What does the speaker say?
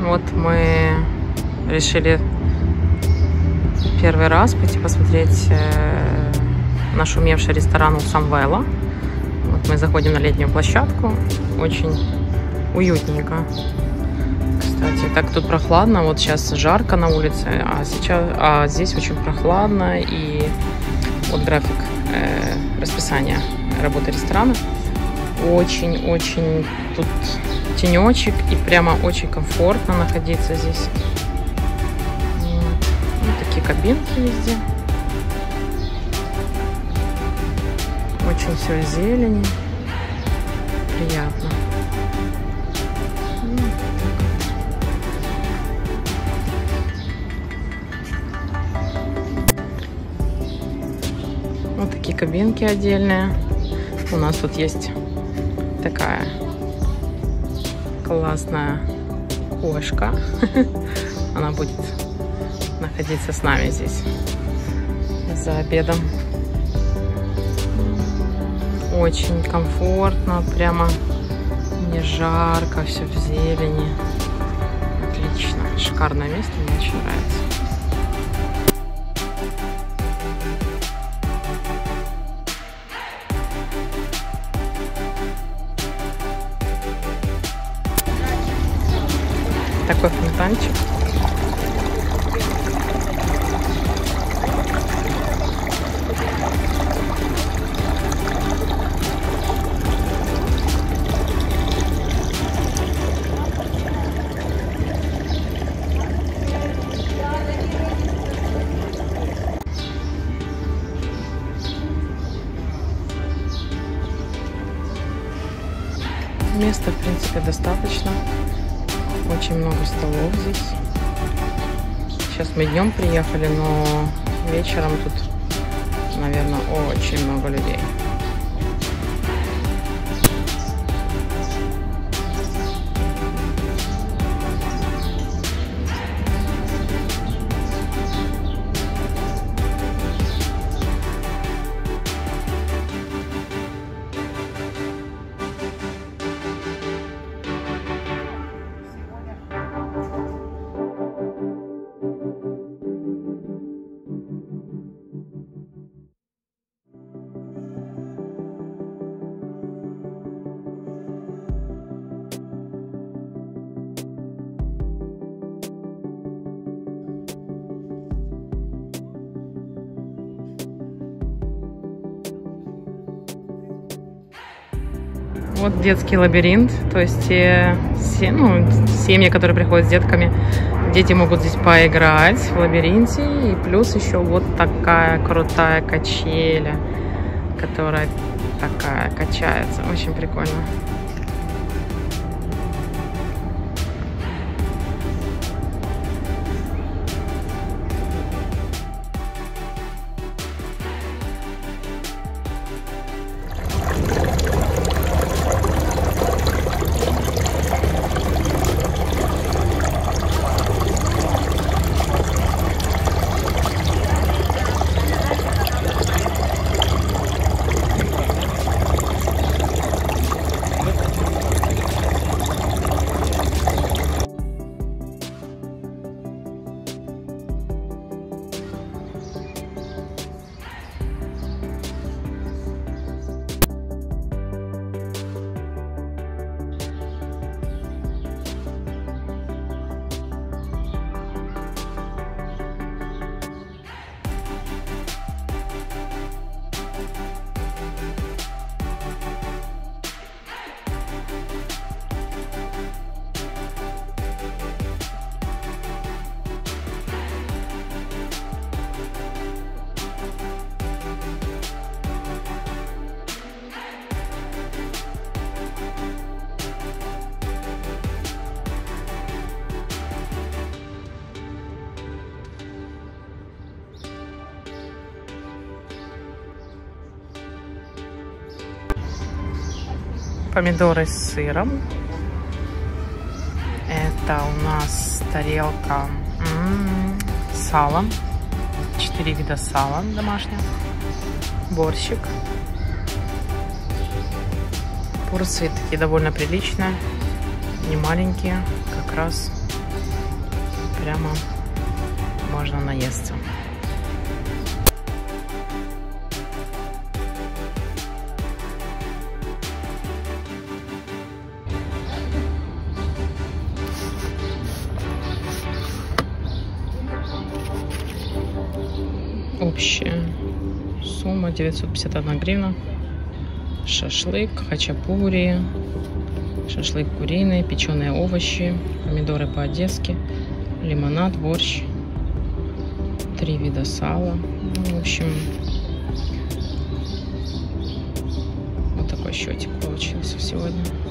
Вот мы решили первый раз пойти посмотреть нашумевший ресторан у Самвела. Вот мы заходим на летнюю площадку. Очень уютненько. Кстати, так тут прохладно. Вот сейчас жарко на улице, а здесь очень прохладно. И вот график расписания работы ресторана. Очень-очень тут тенечек, и прямо очень комфортно находиться здесь. Вот такие кабинки везде. Очень все в зелени. Приятно. Вот такие кабинки отдельные. У нас тут есть такая классная кошка. Она будет находиться с нами здесь за обедом. Очень комфортно, прямо не жарко, все в зелени. Отлично, шикарное место, мне очень нравится. Такой фонтанчик. Места, в принципе, достаточно. Очень много столов здесь. Сейчас мы днем приехали, но вечером тут, наверное, очень много людей. Вот детский лабиринт, то есть семьи, которые приходят с детками, дети могут здесь поиграть в лабиринте, и плюс еще вот такая крутая качеля, которая такая качается, очень прикольно. Помидоры с сыром. Это у нас тарелка с салом. 4 вида сала домашнего. Борщик. Порции такие довольно приличные. Не маленькие. Как раз прямо можно наесться. Общая сумма 951 гривна. Шашлык, хачапури, шашлык куриный, печеные овощи, помидоры по-одесски, лимонад, борщ, 3 вида сала. Ну, в общем, вот такой счетик получился сегодня.